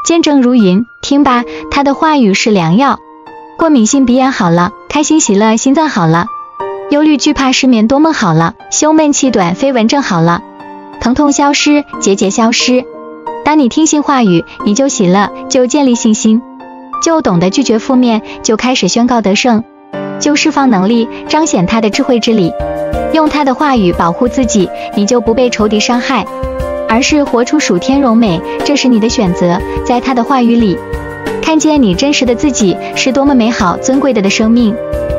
见证如云。听吧，他的话语是良药。过敏性鼻炎好了，开心喜乐心脏好了，忧虑惧怕失眠多梦好了，胸闷气短飞蚊症好了，疼痛消失，结节消失。当你听信话语，你就喜乐，就建立信心，就懂得拒绝负面，就开始宣告得胜，就释放能力，彰显他的智慧之理，用他的话语保护自己，你就不被仇敌伤害，而是活出属天荣美。这是你的选择，在他的话语里看见你真实的自己是多么美好尊贵的生命。